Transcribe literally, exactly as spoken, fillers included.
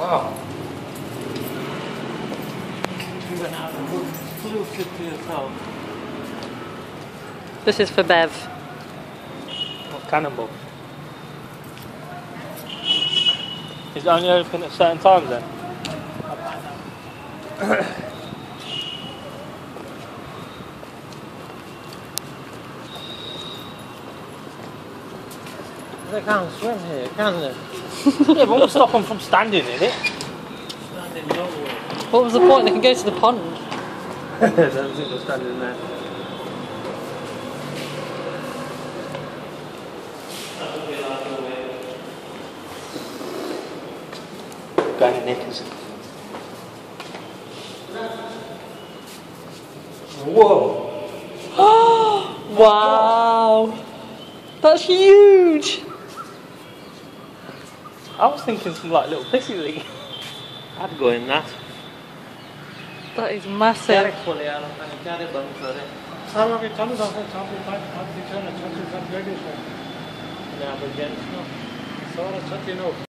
Oh. You're going to have a good flu flip to yourself. This is for Bev. What cannonball? Is it only open at certain times then? They can't swim here, can they? Yeah, but won't stop them from standing in it. Standing nowhere. What was the point? They can go to the pond. I don't think they're standing there. Going in knickers. Whoa! Wow! That's huge! I was thinking some like little pissy league. I'd go in that. That is massive. Yeah, but